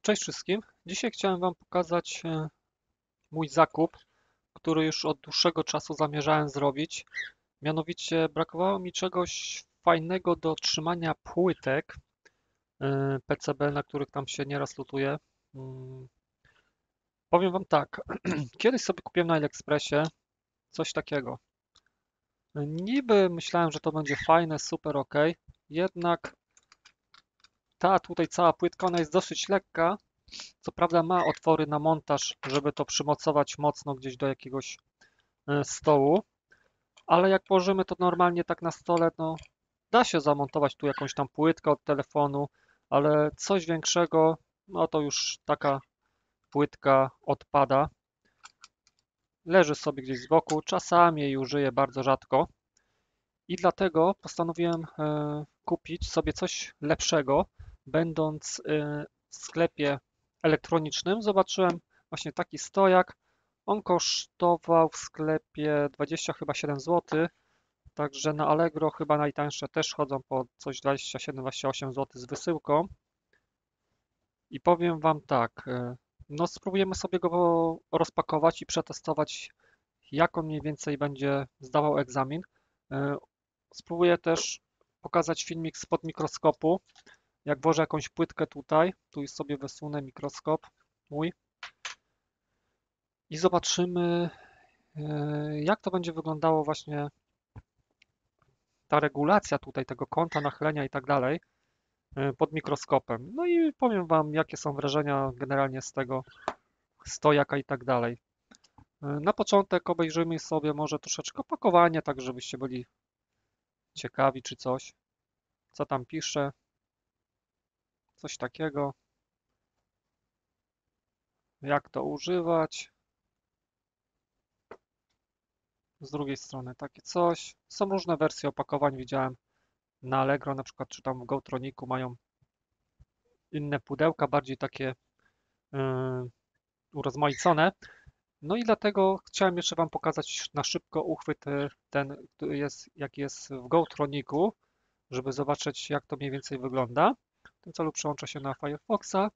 Cześć wszystkim. Dzisiaj chciałem Wam pokazać mój zakup, który już od dłuższego czasu zamierzałem zrobić. Mianowicie brakowało mi czegoś fajnego do trzymania płytek PCB, na których tam się nieraz lutuje. Mm, Powiem Wam tak, kiedyś sobie kupiłem na AliExpressie coś takiego. Niby myślałem, że to będzie fajne, super ok, jednak ta tutaj cała płytka, ona jest dosyć lekka. Co prawda ma otwory na montaż, żeby to przymocować mocno gdzieś do jakiegoś stołu, ale jak położymy to normalnie tak na stole, no da się zamontować tu jakąś tam płytkę od telefonu, ale coś większego, no to już taka płytka odpada. Leży sobie gdzieś z boku, czasami jej użyję bardzo rzadko i dlatego postanowiłem kupić sobie coś lepszego. Będąc w sklepie elektronicznym, zobaczyłem właśnie taki stojak. On kosztował w sklepie 20 chyba 7 zł, także na Allegro chyba najtańsze też chodzą po coś 27-28 zł z wysyłką. I powiem Wam tak, no spróbujemy sobie go rozpakować i przetestować, jak on mniej więcej będzie zdawał egzamin. E, Spróbuję też pokazać filmik spod mikroskopu, jak włożę jakąś płytkę tutaj, tu już sobie wysunę mikroskop mój i zobaczymy, jak to będzie wyglądało właśnie ta regulacja tutaj tego kąta nachylenia i tak dalej pod mikroskopem. No i powiem Wam, jakie są wrażenia generalnie z tego stojaka i tak dalej. Na początek obejrzymy sobie może troszeczkę opakowanie, tak żebyście byli ciekawi czy coś, co tam pisze, coś takiego, jak to używać. Z drugiej strony takie coś. Są różne wersje opakowań, widziałem na Allegro na przykład, czy tam w Gotroniku mają inne pudełka, bardziej takie yy, urozmaicone. No i dlatego chciałem jeszcze Wam pokazać na szybko uchwyt ten, który jest, jaki jest w Gotroniku, żeby zobaczyć, jak to mniej więcej wygląda. W tym celu przełączę się na Firefoxa.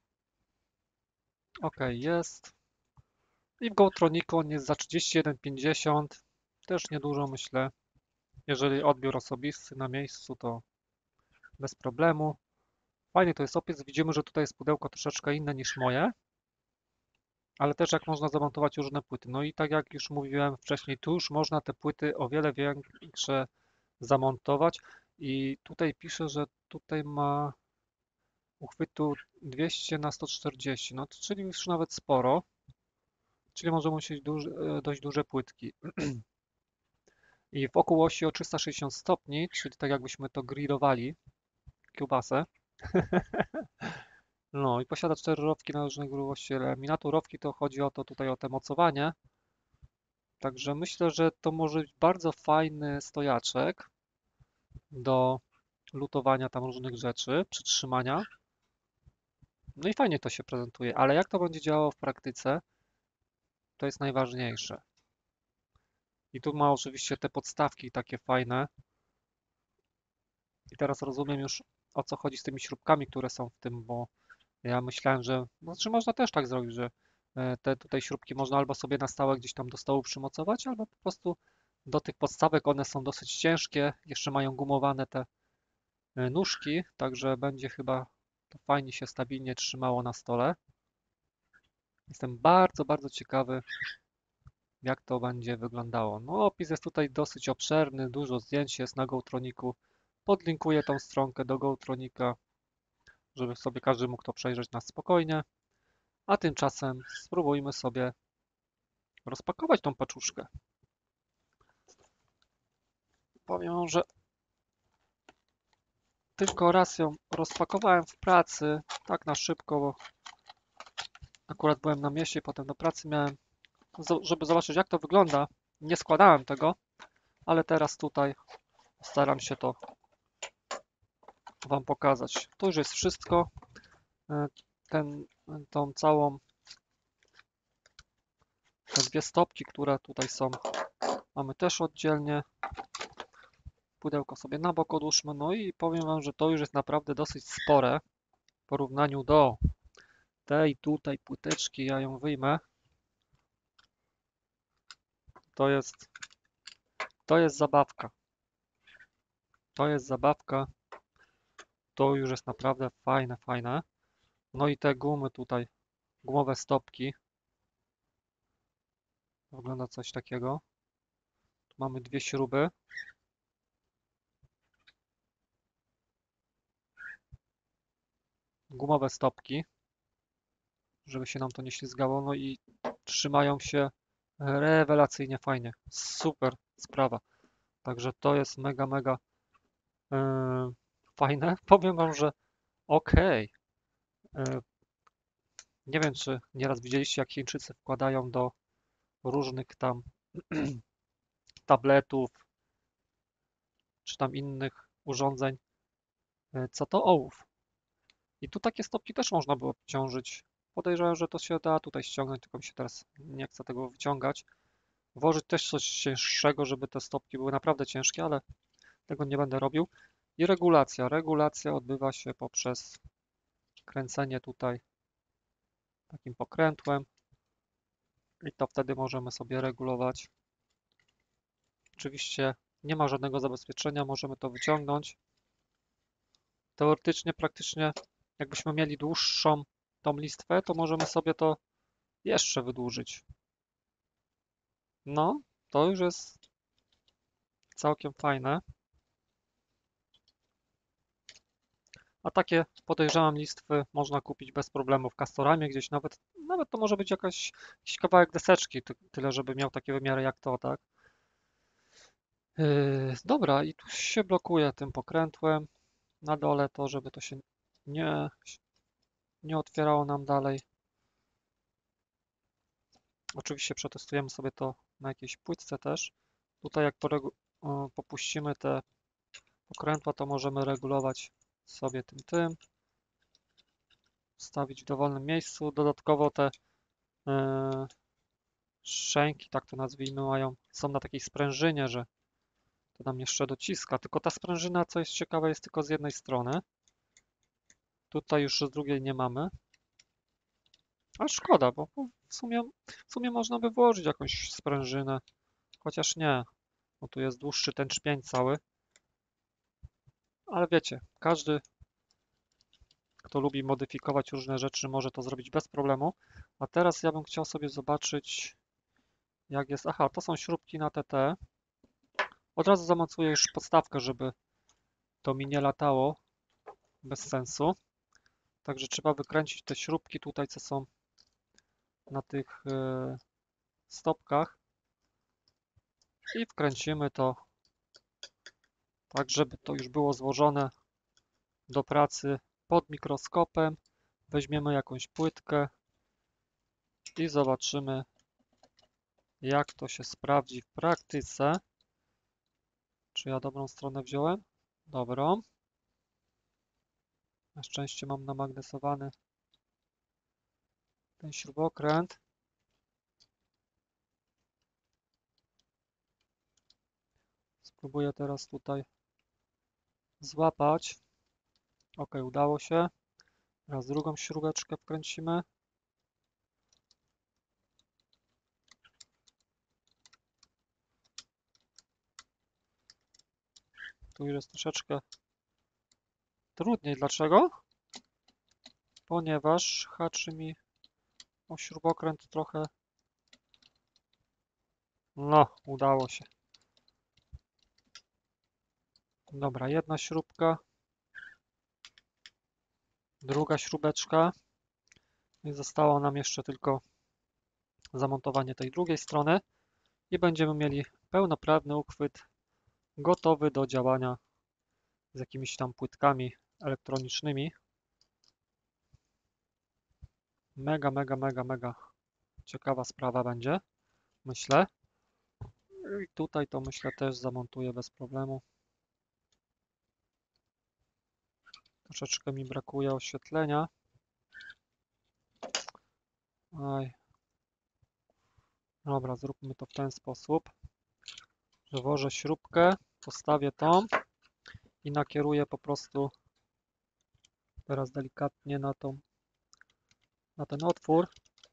OK, jest. I w Gotroniku on jest za 31,50. Też niedużo, myślę. Jeżeli odbiór osobisty na miejscu, to bez problemu. Fajnie to jest opis. Widzimy, że tutaj jest pudełko troszeczkę inne niż moje, ale też jak można zamontować różne płyty. No i tak jak już mówiłem wcześniej, tu już można te płyty o wiele większe zamontować i tutaj pisze, że tutaj ma uchwytu 200 na 140, no czyli już nawet sporo, czyli możemy musieć dość duże płytki. I wokół osi o 360 stopni, czyli tak jakbyśmy to grillowali, kiełbasę. No i posiada 4 rowki na różnej grubości laminatu. Rowki to chodzi o to tutaj o te mocowanie. Także myślę, że to może być bardzo fajny stojaczek do lutowania tam różnych rzeczy, przytrzymania. No i fajnie to się prezentuje, ale jak to będzie działało w praktyce, to jest najważniejsze. I tu ma oczywiście te podstawki takie fajne. I teraz rozumiem już, o co chodzi z tymi śrubkami, które są w tym, bo ja myślałem, że znaczy można też tak zrobić, że te tutaj śrubki można albo sobie na stałe gdzieś tam do stołu przymocować, albo po prostu do tych podstawek. One są dosyć ciężkie, jeszcze mają gumowane te nóżki, także będzie chyba to fajnie się stabilnie trzymało na stole. Jestem bardzo, bardzo ciekawy, jak to będzie wyglądało. No, opis jest tutaj dosyć obszerny, dużo zdjęć jest na Gotroniku. Podlinkuję tą stronkę do Gotronika, żeby sobie każdy mógł to przejrzeć na spokojnie. A tymczasem spróbujmy sobie rozpakować tą paczuszkę. Powiem, że tylko raz ją rozpakowałem w pracy, tak na szybko, bo akurat byłem na mieście, potem do pracy miałem, żeby zobaczyć jak to wygląda. Nie składałem tego, ale teraz tutaj staram się to Wam pokazać. To już jest wszystko. E, Ten, tą całą, te dwie stopki, które tutaj są, mamy też oddzielnie. Pudełko sobie na bok odłóżmy. No i powiem Wam, że to już jest naprawdę dosyć spore w porównaniu do tej tutaj płyteczki, ja ją wyjmę. To jest, to jest zabawka. To jest zabawka. To już jest naprawdę fajne, fajne. No i te gumy tutaj, gumowe stopki. Wygląda coś takiego. Tu mamy dwie śruby. Gumowe stopki, żeby się nam to nie ślizgało. No i trzymają się rewelacyjnie fajnie. Super sprawa. Także to jest mega, mega fajne. Powiem wam, że okej. Nie wiem, czy nieraz widzieliście, jak Chińczycy wkładają do różnych tam tabletów, czy tam innych urządzeń, co to ołów. I tu takie stopki też można było obciążyć. Podejrzewam, że to się da tutaj ściągnąć, tylko mi się teraz nie chce tego wyciągać. Włożyć też coś cięższego, żeby te stopki były naprawdę ciężkie, ale tego nie będę robił. I regulacja. Regulacja odbywa się poprzez kręcenie tutaj takim pokrętłem i to wtedy możemy sobie regulować. Oczywiście nie ma żadnego zabezpieczenia, możemy to wyciągnąć. Teoretycznie, praktycznie, jakbyśmy mieli dłuższą tą listwę, to możemy sobie to jeszcze wydłużyć. No, to już jest całkiem fajne. A takie, podejrzewam, listwy można kupić bez problemu w Castoramie, gdzieś nawet to może być jakiś kawałek deseczki, tyle żeby miał takie wymiary jak to, tak? Dobra, i tu się blokuje tym pokrętłem na dole to, żeby to się nie, nie otwierało nam dalej. Oczywiście przetestujemy sobie to na jakiejś płytce też. Tutaj jak popuścimy te pokrętła, to możemy regulować sobie tym, stawić w dowolnym miejscu. Dodatkowo te szczęki, tak to nazwijmy, są na takiej sprężynie, że to nam jeszcze dociska. Tylko ta sprężyna, co jest ciekawe, jest tylko z jednej strony. Tutaj już z drugiej nie mamy. Ale szkoda, bo w sumie można by włożyć jakąś sprężynę. Chociaż nie, bo tu jest dłuższy ten czpień cały. Ale wiecie, każdy, kto lubi modyfikować różne rzeczy, może to zrobić bez problemu. A teraz ja bym chciał sobie zobaczyć, jak jest. Aha, to są śrubki na TT. Od razu zamocuję już podstawkę, żeby to mi nie latało bez sensu. Także trzeba wykręcić te śrubki tutaj, co są na tych stopkach i wkręcimy to tak, żeby to już było złożone do pracy pod mikroskopem. Weźmiemy jakąś płytkę i zobaczymy, jak to się sprawdzi w praktyce. Czy ja dobrą stronę wziąłem? Dobrą. Na szczęście mam namagnesowany ten śrubokręt. Spróbuję teraz tutaj złapać. Ok, udało się. Teraz drugą śrubeczkę wkręcimy. Tu już jest troszeczkę trudniej. Dlaczego? Ponieważ haczy mi o śrubokręt trochę. No, udało się. Dobra, jedna śrubka. Druga śrubeczka. I zostało nam jeszcze tylko zamontowanie tej drugiej strony. I będziemy mieli pełnoprawny uchwyt gotowy do działania z jakimiś tam płytkami elektronicznymi. Mega, mega, mega, mega ciekawa sprawa będzie, myślę. I tutaj to myślę też zamontuję bez problemu. Troszeczkę mi brakuje oświetlenia. Aj. Dobra, zróbmy to w ten sposób, że włożę śrubkę, postawię tą i nakieruję po prostu teraz delikatnie na tą na ten otwór.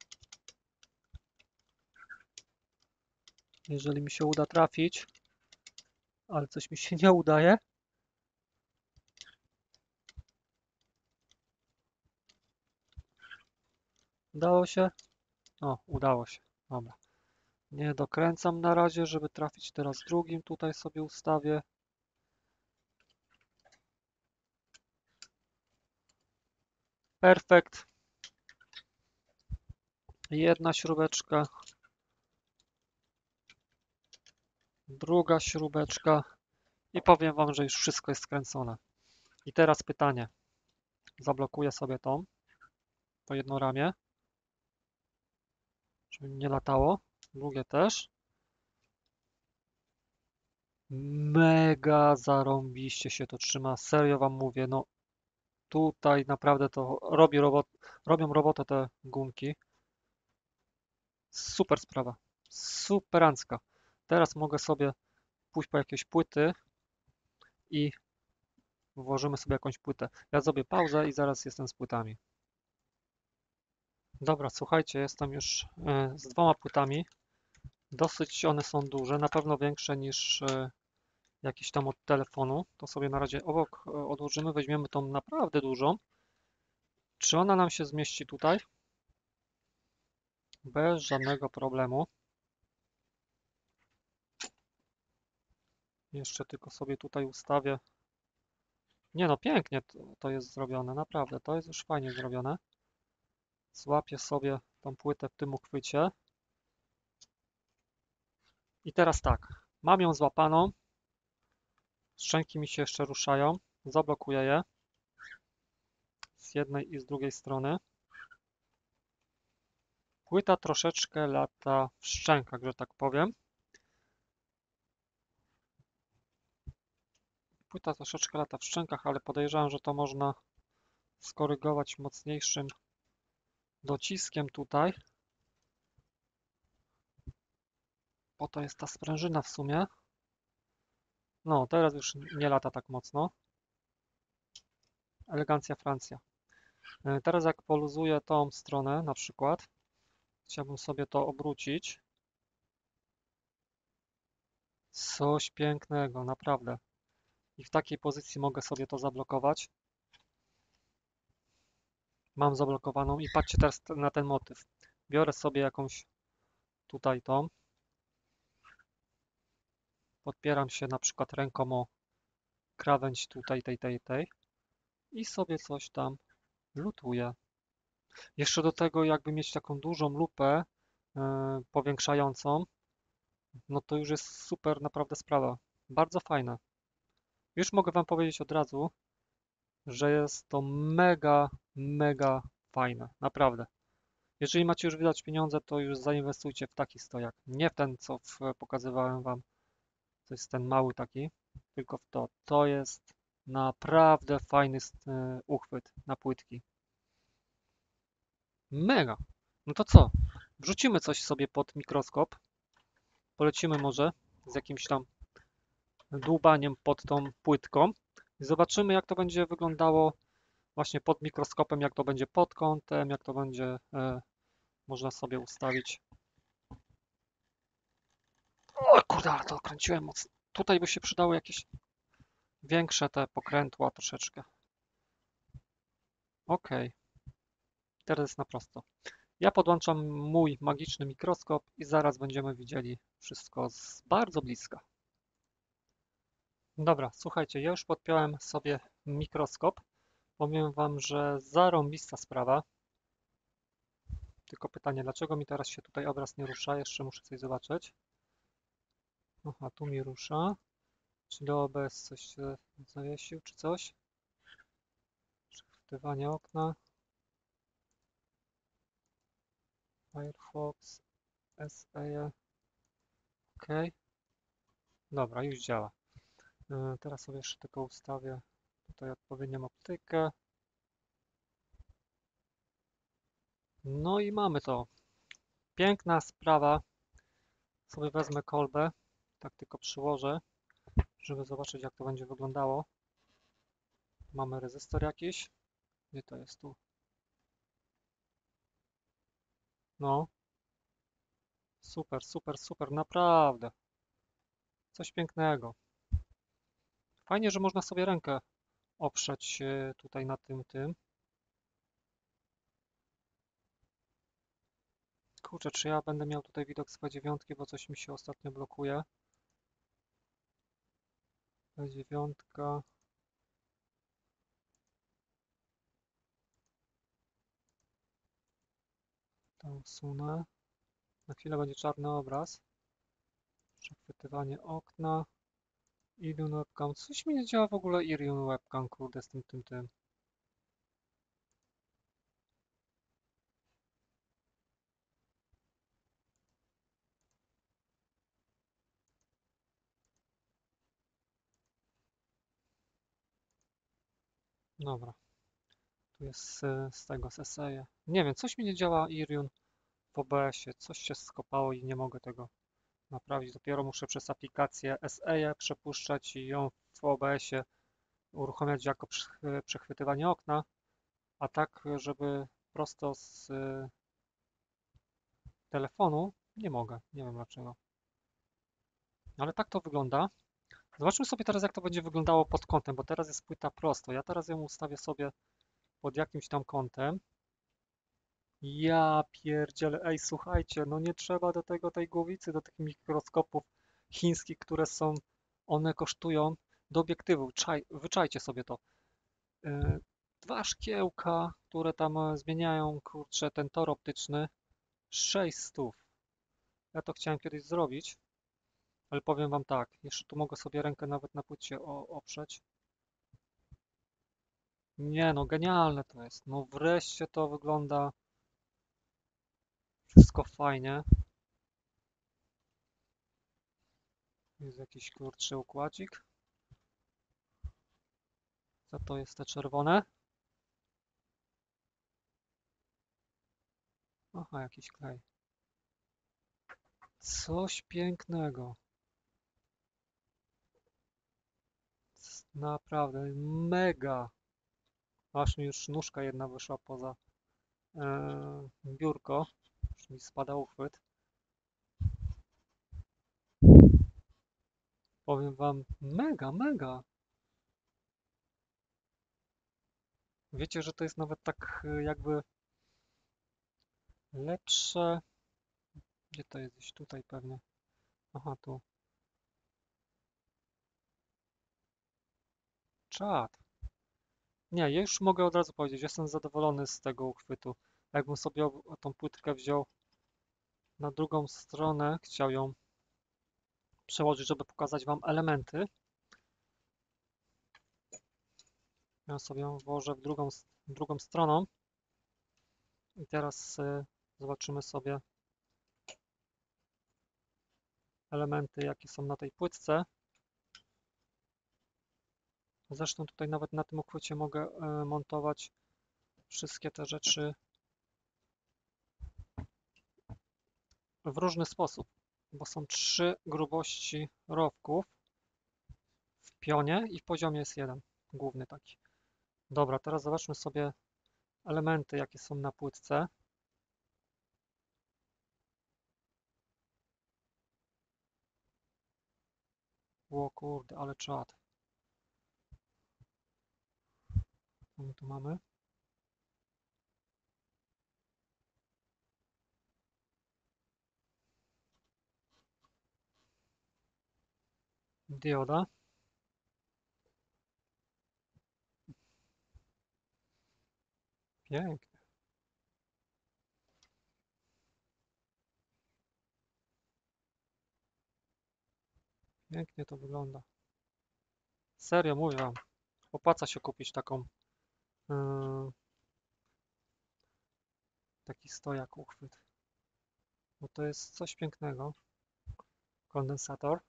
Jeżeli mi się uda trafić, ale coś mi się nie udaje. Udało się? O, udało się. Dobra. Nie dokręcam na razie, żeby trafić teraz drugim. Tutaj sobie ustawię. Perfekt. Jedna śrubeczka. Druga śrubeczka. I powiem Wam, że już wszystko jest skręcone. I teraz pytanie. Zablokuję sobie to jedno ramię, żeby mi nie latało. Drugie też. Mega zarąbiście się to trzyma. Serio Wam mówię, no tutaj naprawdę to robią robotę te gumki. Super sprawa. Superancka. Teraz mogę sobie pójść po jakieś płyty i włożymy sobie jakąś płytę. Ja zrobię pauzę i zaraz jestem z płytami. Dobra, słuchajcie, jestem już z dwoma płytami. Dosyć one są duże, na pewno większe niż jakiś tam od telefonu. To sobie na razie obok odłożymy, weźmiemy tą naprawdę dużą. Czy ona nam się zmieści tutaj? Bez żadnego problemu. Jeszcze tylko sobie tutaj ustawię. Nie no, pięknie to jest zrobione, naprawdę, to jest już fajnie zrobione. Złapię sobie tą płytę w tym uchwycie. I teraz tak, mam ją złapaną. Szczęki mi się jeszcze ruszają. Zablokuję je z jednej i z drugiej strony. Płyta troszeczkę lata w szczękach, że tak powiem. Płyta troszeczkę lata w szczękach, ale podejrzewam, że to można skorygować mocniejszym dociskiem tutaj. Po to jest ta sprężyna w sumie. No, teraz już nie lata tak mocno. Elegancja Francja. Teraz jak poluzuję tą stronę na przykład, chciałbym sobie to obrócić. Coś pięknego, naprawdę. I w takiej pozycji mogę sobie to zablokować. Mam zablokowaną i patrzcie teraz na ten motyw. Biorę sobie jakąś tutaj tą. Podpieram się na przykład ręką o krawędź tutaj tej i sobie coś tam lutuję. Jeszcze do tego jakby mieć taką dużą lupę powiększającą, no to już jest super naprawdę sprawa. Bardzo fajne. Już mogę Wam powiedzieć od razu, że jest to mega, mega fajne. Naprawdę. Jeżeli macie już wydać pieniądze, to już zainwestujcie w taki stojak. Nie w ten, co pokazywałem Wam. To jest ten mały taki, tylko w to. To jest naprawdę fajny uchwyt na płytki. Mega. No to co? Wrzucimy coś sobie pod mikroskop. Polecimy może z jakimś tam dłubaniem pod tą płytką. I zobaczymy, jak to będzie wyglądało właśnie pod mikroskopem, jak to będzie pod kątem, jak to będzie można sobie ustawić. O kurde, ale to kręciłem mocno. Tutaj by się przydały jakieś większe te pokrętła troszeczkę. Ok, teraz jest na prosto. Ja podłączam mój magiczny mikroskop i zaraz będziemy widzieli wszystko z bardzo bliska. Dobra, słuchajcie, ja już podpiąłem sobie mikroskop. Powiem Wam, że zarąbista sprawa. Tylko pytanie, dlaczego mi teraz się tutaj obraz nie rusza? Jeszcze muszę coś zobaczyć. Aha, tu mi rusza. Czyli OBS coś się zawiesił, czy coś? Przechwytywanie okna. Firefox, SE. OK. Dobra, już działa. Teraz sobie jeszcze tylko ustawię tutaj odpowiednią optykę. No i mamy to. Piękna sprawa. Sobie wezmę kolbę. Tak tylko przyłożę, żeby zobaczyć, jak to będzie wyglądało. Mamy rezystor jakiś. Gdzie to jest tu? No, super, super, super, naprawdę. Coś pięknego. Fajnie, że można sobie rękę oprzeć tutaj na tym. Kurczę, czy ja będę miał tutaj widok z P9, bo coś mi się ostatnio blokuje. P9. To usunę. Na chwilę będzie czarny obraz. Przechwytywanie okna. Irion webcam. Coś mi nie działa w ogóle Irion webcam, kurde, z tym. Dobra, tu jest z tego, z SE. Nie wiem, coś mi nie działa Irion w OBS-ie. Coś się skopało i nie mogę tego naprawić. Dopiero muszę przez aplikację SE przepuszczać i ją w OBS-ie uruchamiać jako przechwytywanie okna, a tak, żeby prosto z telefonu nie mogę. Nie wiem dlaczego. Ale tak to wygląda. Zobaczmy sobie teraz, jak to będzie wyglądało pod kątem, bo teraz jest płyta prosto. Ja teraz ją ustawię sobie pod jakimś tam kątem. Ja pierdzielę, ej, słuchajcie, no nie trzeba do tego tej głowicy, do tych mikroskopów chińskich, które są, one kosztują do obiektywu. Wyczajcie sobie to. Yy, Dwa szkiełka, które tam zmieniają, kurczę, ten tor optyczny, 600. Ja to chciałem kiedyś zrobić, ale powiem wam tak, jeszcze tu mogę sobie rękę nawet na płycie oprzeć. Nie no, genialne to jest. No wreszcie to wygląda wszystko fajnie. Jest jakiś kurczy układzik. Co to jest te czerwone? Aha, jakiś klej. Coś pięknego. Naprawdę mega. Aż mi już nóżka jedna wyszła poza biurko. Już mi spada uchwyt. Powiem wam, mega, mega. Wiecie, że to jest nawet tak jakby lepsze. Gdzie to jest? Gdzieś tutaj pewnie. Aha, tu. Czad. Nie, ja już mogę od razu powiedzieć, jestem zadowolony z tego uchwytu. Jakbym sobie tą płytkę wziął na drugą stronę, chciał ją przełożyć, żeby pokazać wam elementy. Ja sobie ją włożę w drugą stroną i teraz zobaczymy sobie elementy, jakie są na tej płytce. Zresztą tutaj nawet na tym uchwycie mogę montować wszystkie te rzeczy w różny sposób, bo są 3 grubości rowków w pionie i w poziomie jest jeden, główny taki. Dobra, teraz zobaczmy sobie elementy, jakie są na płytce. O kurde, ale czad. Co my tu mamy? Dioda. Pięknie, pięknie to wygląda. Serio, mówię wam, opłaca się kupić yy, taki stojak uchwyt, bo to jest coś pięknego. Kondensator.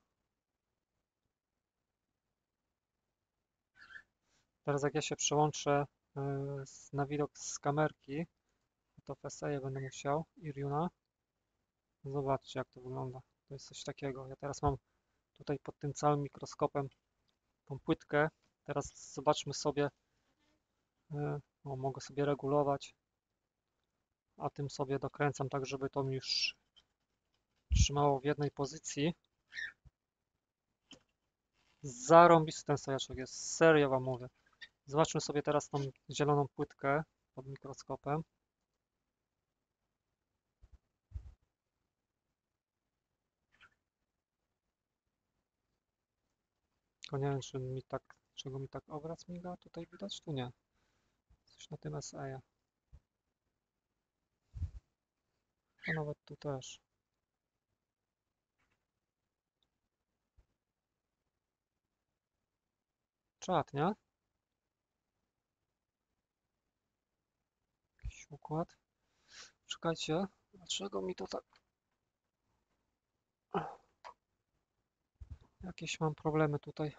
Teraz jak ja się przełączę na widok z kamerki, to w SE będę musiał Iriuna. Zobaczcie, jak to wygląda. To jest coś takiego. Ja teraz mam tutaj pod tym całym mikroskopem tą płytkę. Teraz zobaczmy sobie, mogę sobie regulować a tym sobie dokręcam tak, żeby to mi już trzymało w jednej pozycji. Zarąbisty ten sojaczek jest, serio wam mówię. Zobaczmy sobie teraz tą zieloną płytkę pod mikroskopem. Tylko nie wiem, czego mi tak obraz miga. Tutaj widać? Tu nie. Coś na tym SE. A nawet tu też. Czad, nie? Jakiś układ. Czekajcie, dlaczego mi to tak... Jakieś mam problemy tutaj.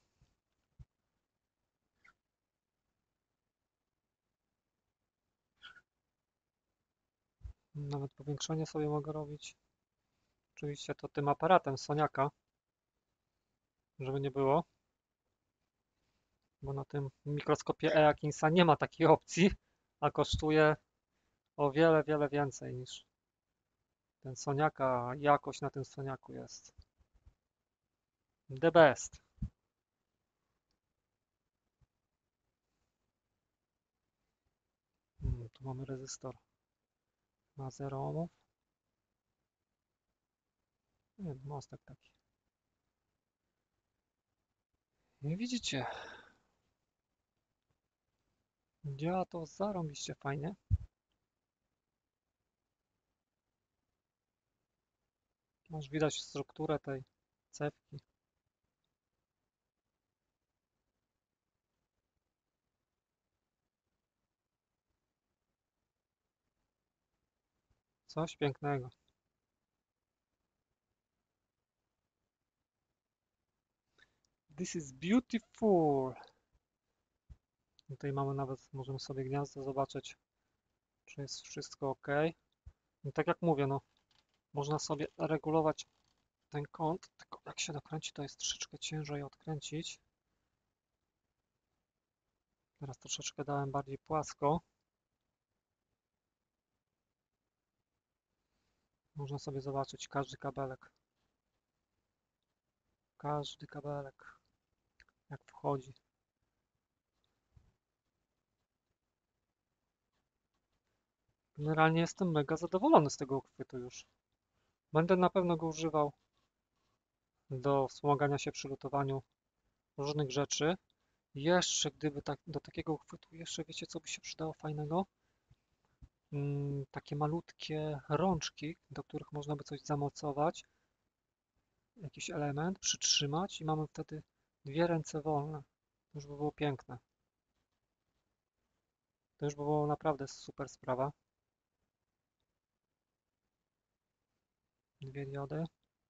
Nawet powiększenie sobie mogę robić. Oczywiście to tym aparatem Soniaka, żeby nie było. Bo na tym mikroskopie Atkinsa nie ma takiej opcji, a kosztuje o wiele, wiele więcej niż ten Soniaka. Jakość na tym Soniaku jest the best. Tu mamy rezystor na 0 ohmów. Nie, mostek taki. I widzicie, działa to zarąbiście fajnie. Masz widać strukturę tej cewki. Coś pięknego. This is beautiful. Tutaj mamy nawet, możemy sobie gniazdo zobaczyć, czy jest wszystko ok. I tak jak mówię, no, można sobie regulować ten kąt, tylko jak się dokręci, to jest troszeczkę ciężej odkręcić. Teraz troszeczkę dałem bardziej płasko. Można sobie zobaczyć każdy kabelek. Każdy kabelek, jak wchodzi. Generalnie jestem mega zadowolony z tego uchwytu już. Będę na pewno go używał do wspomagania się przy lutowaniu różnych rzeczy. Jeszcze gdyby do takiego uchwytu, jeszcze wiecie co by się przydało fajnego? Takie malutkie rączki, do których można by coś zamocować, jakiś element, przytrzymać i mamy wtedy dwie ręce wolne. To już by było piękne. To już by było naprawdę super sprawa. Dwie diody.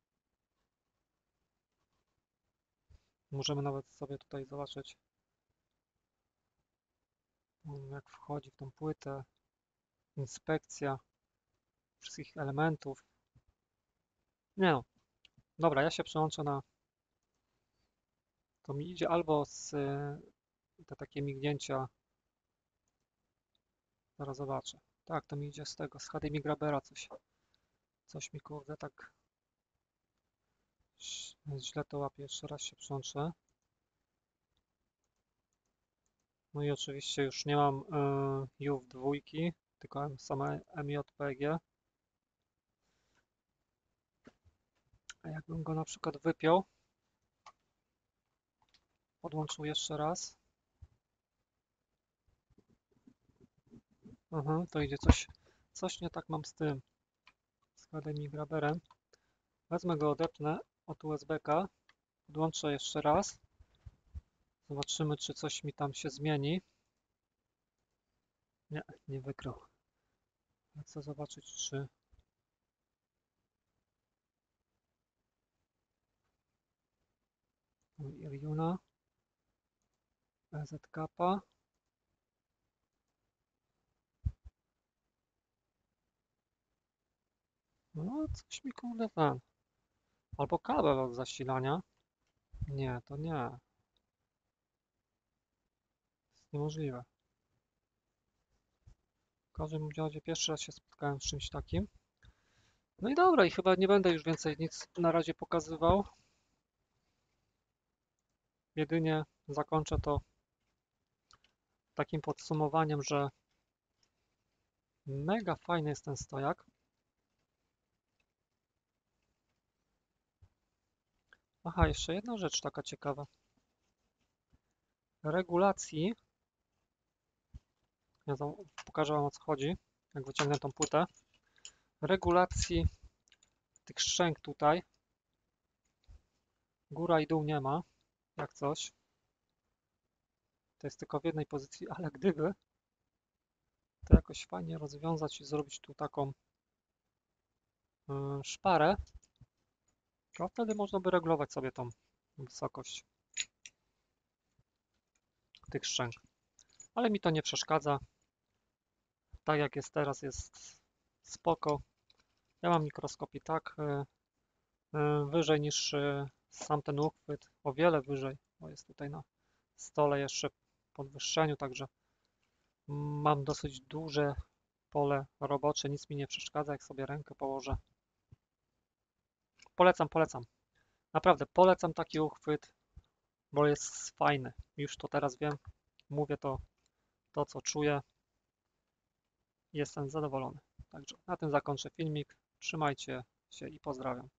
Możemy nawet sobie tutaj zobaczyć, jak wchodzi w tą płytę. Inspekcja wszystkich elementów. Nie no. Dobra, ja się przełączę na... To mi idzie albo z te takie mignięcia. Zaraz zobaczę. Tak, to mi idzie z tego, z HDMI Grabera coś. Coś mi kurde tak źle to łapie. Jeszcze raz się przełączę. No i oczywiście już nie mam JUF 2, tylko same MJPG. A jakbym go na przykład wypiął, podłączył jeszcze raz. To idzie coś nie tak mam z tym, z HDMI Graberem. Wezmę go, odepnę od USB-ka, podłączę jeszcze raz. Zobaczymy, czy coś mi tam się zmieni. Nie, nie wykrył. Chcę zobaczyć, czy... Iriuna, EZ-Kappa. No, coś mi kurde ten. Albo kabel od zasilania. Nie, to nie. Jest niemożliwe. każdym razie pierwszy raz się spotkałem z czymś takim. No i dobra, i chyba nie będę już więcej nic na razie pokazywał. Jedynie zakończę to takim podsumowaniem, że mega fajny jest ten stojak. Aha, jeszcze jedna rzecz taka ciekawa. Regulacji, ja pokażę Wam o co chodzi, jak wyciągnę tą płytę. Regulacji tych szczęk tutaj, góra i dół nie ma, jak coś. To jest tylko w jednej pozycji, ale gdyby to jakoś fajnie rozwiązać i zrobić tu taką szparę, to wtedy można by regulować sobie tą wysokość tych szczęk. Ale mi to nie przeszkadza. Tak jak jest teraz, jest spoko. Ja mam mikroskop i tak wyżej niż sam ten uchwyt, o wiele wyżej, bo jest tutaj na stole jeszcze w podwyższeniu, także mam dosyć duże pole robocze, nic mi nie przeszkadza, jak sobie rękę położę. Polecam, polecam. Naprawdę polecam taki uchwyt, bo jest fajny. Już to teraz wiem, mówię to co czuję. Jestem zadowolony. Także na tym zakończę filmik. Trzymajcie się i pozdrawiam.